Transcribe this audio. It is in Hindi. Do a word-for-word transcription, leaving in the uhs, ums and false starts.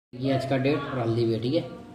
ये आज का डेट और हल्दी भी है, ठीक है।